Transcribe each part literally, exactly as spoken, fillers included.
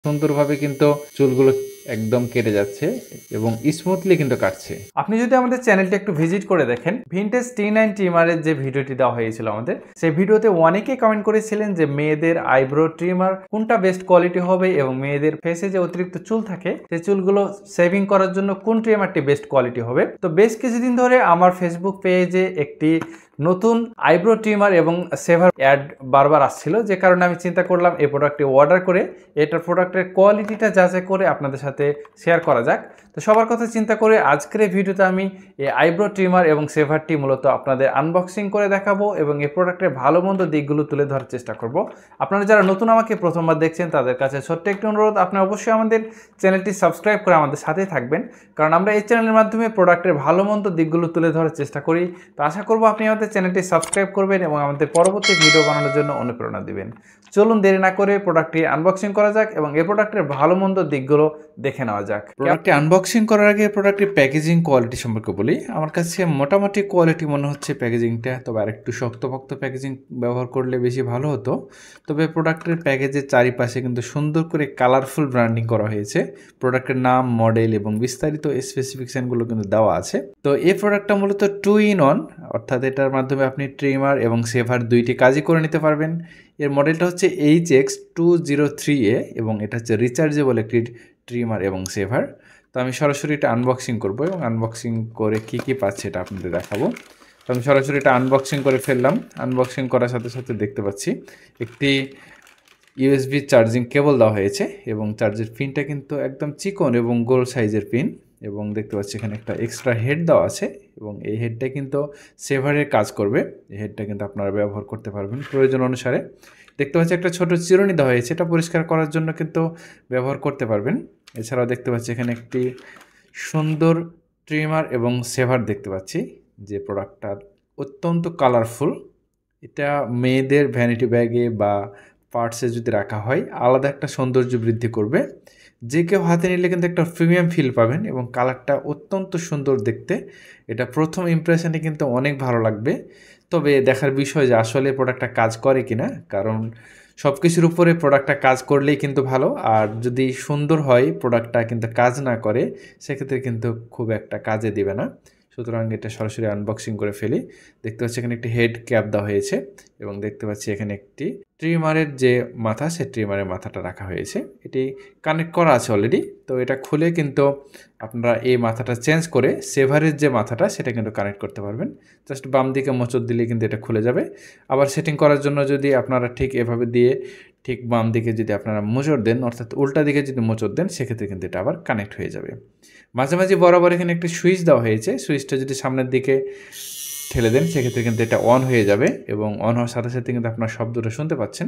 সুন্দরভাবে কিন্তু চুলগুলো একদম কেটে যাচ্ছে এবং স্মুথলি কিন্তু কাটছে। আপনি যদি আমাদের চ্যানেলটি একটু ভিজিট করে দেখেন, ভিনটেজ টি নাইন ট্রিমারের যে ভিডিওটি দেওয়া হয়েছিল আমাদের, সেই ভিডিওতে অনেকেই কমেন্ট করেছিলেন যে মেয়েদের আইব্রো ট্রিমার কোনটা বেস্ট কোয়ালিটি হবে এবং মেয়েদের ফেসে যে অতিরিক্ত চুল থাকে সেই চুলগুলো সেভিং করার জন্য কোন ট্রিমারটি বেস্ট কোয়ালিটি হবে। তো বেশ কিছুদিন ধরে আমার ফেসবুক পেজে একটি নতুন আইব্রো ট্রিমার এবং সেভার অ্যাড বারবার আসছিল, যে কারণে আমি চিন্তা করলাম এই প্রোডাক্টটি অর্ডার করে এটার প্রোডাক্টের কোয়ালিটিটা যাচাই করে আপনাদের সাথে শেয়ার করা যাক। তো সবার কথা চিন্তা করে আজকের এই ভিডিওতে আমি এই আইব্রো ট্রিমার এবং সেভারটি মূলত আপনাদের আনবক্সিং করে দেখাবো এবং এই প্রোডাক্টের ভালো মন্দ দিকগুলো তুলে ধরার চেষ্টা করব। আপনারা যারা নতুন আমাকে প্রথমবার দেখছেন তাদের কাছে ছোট্ট একটি অনুরোধ, আপনারা অবশ্যই আমাদের চ্যানেলটি সাবস্ক্রাইব করে আমাদের সাথেই থাকবেন, কারণ আমরা এই চ্যানেলের মাধ্যমে প্রোডাক্টের ভালো মন্দ দিকগুলো তুলে ধরার চেষ্টা করি। তো আশা করব আপনি আমাদের চ্যানেলটি সাবস্ক্রাইব করবেন এবং আমাদের পরবর্তী ভিডিও বানানোর জন্য অনুপ্রেরণা দিবেন। চলুন দেরি না করে প্রোডাক্টটি আনবক্সিং করা যাক এবং এই প্রোডাক্টের ভালো মন্দ দিকগুলো দেখে নেওয়া যাক। প্রোডাক্টটি আনবক্সিং করার আগে প্রোডাক্টের প্যাকেজিং কোয়ালিটি সম্পর্কে বলি। আমার কাছে মোটামুটি কোয়ালিটি মনে হচ্ছে প্যাকেজিংটা, তবে আর একটু শক্তপোক্ত প্যাকেজিং ব্যবহার করলে বেশি ভালো হতো। তবে প্রোডাক্টের প্যাকেজের চারিপাশে কিন্তু সুন্দর করে কালারফুল ব্র্যান্ডিং করা হয়েছে, প্রোডাক্টের নাম, মডেল এবং বিস্তারিত স্পেসিফিকেশনগুলো কিন্তু দেওয়া আছে। তো এই প্রোডাক্টটা মূলত টু ইন ওয়ান, অর্থাৎ এটার মাধ্যমে আপনি ট্রিমার এবং সেভার দুইটি কাজই করে নিতে পারবেন। এর মডেলটা হচ্ছে H X two zero three A এবং এটা হচ্ছে রিচার্জেবল একটি ট্রিমার এবং সেভার। তো আমি সরাসরি এটা আনবক্সিং করব এবং আনবক্সিং করে কী কী পাচ্ছে এটা আপনাদের দেখাবো। তো আমি সরাসরি এটা আনবক্সিং করে ফেললাম। আনবক্সিং করার সাথে সাথে দেখতে পাচ্ছি একটি ইউএসবি চার্জিং কেবল দেওয়া হয়েছে এবং চার্জের পিনটা কিন্তু একদম চিকন এবং গোল সাইজের পিন, এবং দেখতে পাচ্ছি এখানে একটা এক্সট্রা হেড দেওয়া আছে এবং এই হেডটা কিন্তু সেভারের কাজ করবে। এই হেডটা কিন্তু আপনারা ব্যবহার করতে পারবেন প্রয়োজন অনুসারে। দেখতে পাচ্ছি একটা ছোট চিরুনি দেওয়া হয়েছে, এটা পরিষ্কার করার জন্য কিন্তু ব্যবহার করতে পারবেন। এছাড়াও দেখতে পাচ্ছি এখানে একটি সুন্দর ট্রিমার এবং সেভার দেখতে পাচ্ছি, যে প্রোডাক্টটা অত্যন্ত কালারফুল। এটা মেয়েদের ভ্যানিটি ব্যাগে বা পার্টসে যদি রাখা হয় আলাদা একটা সৌন্দর্য বৃদ্ধি করবে। যে কেউ হাতে নিলে কিন্তু একটা প্রিমিয়াম ফিল পাবেন এবং কালারটা অত্যন্ত সুন্দর দেখতে। এটা প্রথম ইমপ্রেশনে কিন্তু অনেক ভালো লাগবে, তবে দেখার বিষয় যে আসলে প্রোডাক্টটা কাজ করে কিনা, কারণ সব কিছুর উপরে প্রোডাক্টটা কাজ করলেই কিন্তু ভালো, আর যদি সুন্দর হয় প্রোডাক্টটা কিন্তু কাজ না করে সেক্ষেত্রে কিন্তু খুব একটা কাজে দিবে না। সুতরাং এটা সরাসরি আনবক্সিং করে ফেলি। দেখতে পাচ্ছি এখানে একটি হেড ক্যাপ দেওয়া হয়েছে এবং দেখতে পাচ্ছি এখানে একটি ট্রিমারের যে মাথা, সে ট্রিমারের মাথাটা রাখা হয়েছে। এটি কানেক্ট করা আছে অলরেডি। তো এটা খুলে কিন্তু আপনারা এই মাথাটা চেঞ্জ করে সেভারের যে মাথাটা সেটা কিন্তু কানেক্ট করতে পারবেন। জাস্ট বাম দিকে মোচড় দিলে কিন্তু এটা খুলে যাবে। আবার সেটিং করার জন্য যদি আপনারা ঠিক এভাবে দিয়ে ঠিক বাম দিকে যদি আপনারা মোচড় দেন, অর্থাৎ উল্টা দিকে যদি মোচড় দেন, সেক্ষেত্রে কিন্তু এটা আবার কানেক্ট হয়ে যাবে। মাঝামাঝি বরাবর এখানে একটি সুইচ দেওয়া হয়েছে, সুইচটা যদি সামনের দিকে ঠেলে দেন সেক্ষেত্রে কিন্তু এটা অন হয়ে যাবে এবং অন হওয়ার সাথে সাথে কিন্তু আপনার শব্দটা শুনতে পাচ্ছেন।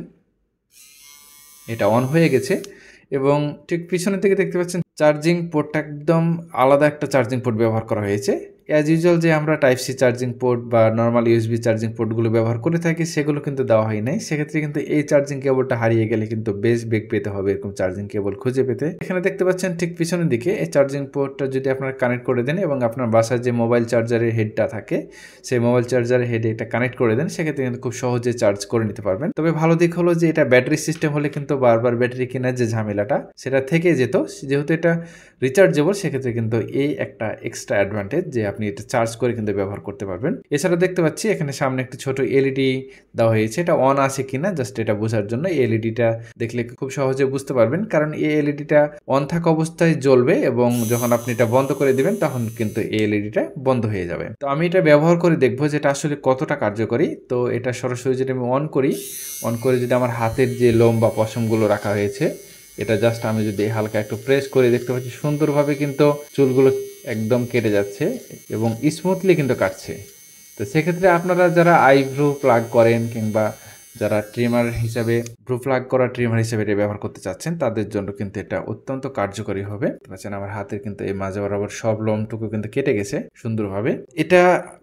এটা অন হয়ে গেছে এবং ঠিক পিছনের দিকে দেখতে পাচ্ছেন চার্জিং পোর্টটা একদম আলাদা একটা চার্জিং পোর্ট ব্যবহার করা হয়েছে। অ্যাজ ইউজুয়াল যে আমরা টাইপ সি চার্জিং পোর্ট বা নর্মাল ইউএসবি চার্জিং পোর্টগুলো ব্যবহার করে থাকি সেগুলো কিন্তু দেওয়া হয় নাই। সেক্ষেত্রে কিন্তু এই চার্জিং কেবলটা হারিয়ে গেলে কিন্তু বেশ বেগ পেতে হবে এরকম চার্জিং কেবল খুঁজে পেতে। এখানে দেখতে পাচ্ছেন ঠিক পিছনের দিকে এই চার্জিং পোর্টটা যদি আপনারা কানেক্ট করে দেন এবং আপনার বাসায় যে মোবাইল চার্জারের হেডটা থাকে সেই মোবাইল চার্জারের হেডে এটা কানেক্ট করে দেন, সেক্ষেত্রে কিন্তু খুব সহজে চার্জ করে নিতে পারবেন। তবে ভালো দিক হলো যে এটা ব্যাটারি সিস্টেম হলে কিন্তু বারবার ব্যাটারি কেনার যে ঝামেলাটা সেটা থেকে যেত, যেহেতু এটা রিচার্জেবল সেক্ষেত্রে কিন্তু এই একটা এক্সট্রা অ্যাডভান্টেজ যে আপনি এটা চার্জ করে কিন্তু ব্যবহার করতে পারবেন। এছাড়া দেখতে পাচ্ছি এখানে সামনে একটি ছোট এলইডি দেওয়া হয়েছে, এটা অন আছে কিনা জাস্ট এটা বোঝার জন্য। এই এলইডিটা দেখলে খুব সহজে বুঝতে পারবেন, কারণ এই এলইডিটা অন থাকা অবস্থায় জ্বলবে এবং যখন আপনি এটা বন্ধ করে দিবেন তখন কিন্তু এই এলইডিটা বন্ধ হয়ে যাবে। তো আমি এটা ব্যবহার করে দেখবো যে এটা আসলে কতটা কার্যকরী। তো এটা সরাসরি যদি আমি অন করি, অন করে যদি আমার হাতের যে লোম বা পশমগুলো রাখা হয়েছে এটা জাস্ট আমি যদি হালকা একটু প্রেস করে দেখতে পাচ্ছি সুন্দরভাবে কিন্তু চুলগুলো একদম কেটে যাচ্ছে এবং স্মুথলি কিন্তু কাটছে। তো সেক্ষেত্রে আপনারা যারা আইব্রো প্লাগ করেন কিংবা যারা ট্রিমার হিসাবে ব্রু প্লাগ করা ট্রিমার হিসেবে এটা ব্যবহার করতে চাচ্ছেন তাদের জন্য কিন্তু এটা অত্যন্ত কার্যকরী হবে। পাচ্ছেন আমার হাতের কিন্তু এই মাঝে বরাবর সব লোমটুকু কিন্তু কেটে গেছে সুন্দরভাবে। এটা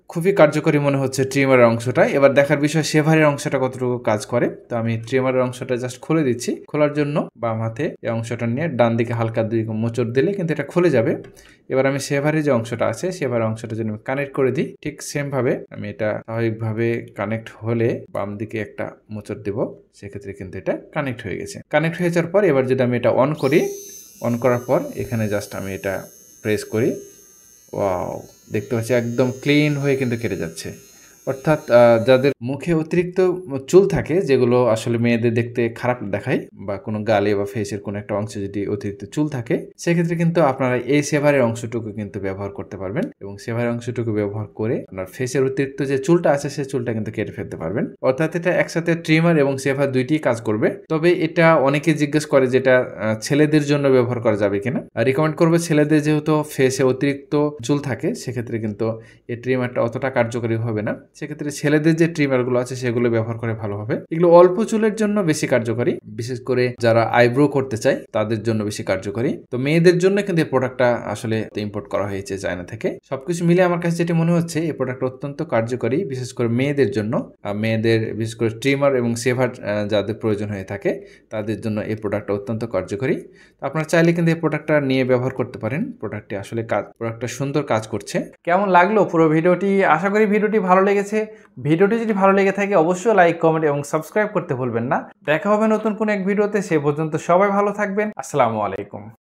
খুবই কার্যকরী মনে হচ্ছে ট্রিমারের অংশটা। এবার দেখার বিষয় শেভারের অংশটা কতটুকু কাজ করে। তো আমি ট্রিমারের অংশটা জাস্ট খুলে দিচ্ছি। খোলার জন্য বাম হাতে এই অংশটা নিয়ে ডান দিকে হালকা দুই মোচড় দিলে কিন্তু এটা খুলে যাবে। এবার আমি শেভারের যে অংশটা আছে শেভারের অংশটা যদি আমি কানেক্ট করে দিই, ঠিক সেম ভাবে আমি এটা স্বাভাবিকভাবে কানেক্ট হলে বাম দিকে একটা মোচড় দেব, সেক্ষেত্রে কিন্তু এটা কানেক্ট হয়ে গেছে। কানেক্ট হয়ে যাওয়ার পর এবার যদি আমি এটা অন করি, অন করার পর এখানে জাস্ট আমি এটা প্রেস করি, ওয়াও, দেখতে পাচ্ছি একদম ক্লিন হয়ে কিন্তু কেটে যাচ্ছে। অর্থাৎ যাদের মুখে অতিরিক্ত চুল থাকে, যেগুলো আসলে মেয়েদের দেখতে খারাপ দেখায়, বা কোনো গালে বা ফেসের কোনো একটা অংশে যদি অতিরিক্ত চুল থাকে, সেক্ষেত্রে কিন্তু আপনারা এই শেভারের অংশটুকু কিন্তু ব্যবহার করতে পারবেন এবং শেভারের অংশটুকু ব্যবহার করে আপনার ফেসের অতিরিক্ত যে চুলটা আছে সেই চুলটা কিন্তু কেটে ফেলতে পারবেন। অর্থাৎ এটা একসাথে ট্রিমার এবং শেভার দুইটিই কাজ করবে। তবে এটা অনেকে জিজ্ঞেস করে যেটা ছেলেদের জন্য ব্যবহার করা যাবে কিনা। রিকমেন্ড করবে ছেলেদের, যেহেতু ফেসে অতিরিক্ত চুল থাকে, সেক্ষেত্রে কিন্তু এই ট্রিমারটা অতটা কার্যকরী হবে না। সেক্ষেত্রে ছেলেদের যে ট্রিমারগুলো আছে সেগুলো ব্যবহার করে ভালো হবে। এগুলো অল্প চুলের জন্য বেশি কার্যকরী, বিশেষ করে যারা আইব্রো করতে চায় তাদের জন্য বেশি কার্যকরী। তো মেয়েদের জন্য কিন্তু এই প্রোডাক্টটা আসলে ইম্পোর্ট করা হয়েছে চায়না থেকে। সবকিছু মিলে আমার কাছে যেটা মনে হচ্ছে এই প্রোডাক্ট অত্যন্ত কার্যকরী, বিশেষ করে মেয়েদের জন্য। মেয়েদের বিশেষ করে ট্রিমার এবং শেভার যাদের প্রয়োজন হয়ে থাকে তাদের জন্য এই প্রোডাক্টটা অত্যন্ত কার্যকরী। তো আপনারা চাইলে কিন্তু এই প্রোডাক্টটা নিয়ে ব্যবহার করতে পারেন। প্রোডাক্টটি আসলে কাজ প্রোডাক্টটা সুন্দর কাজ করছে। কেমন লাগলো পুরো ভিডিওটি? আশা করি ভিডিওটি ভালো লেগেছে। ভিডিওটি যদি ভালো লেগে থাকে অবশ্যই লাইক, কমেন্ট এবং সাবস্ক্রাইব করতে ভুলবেন না। দেখা হবে নতুন কোনো এক ভিডিওতে। সে পর্যন্ত সবাই ভালো থাকবেন। আসসালামু আলাইকুম।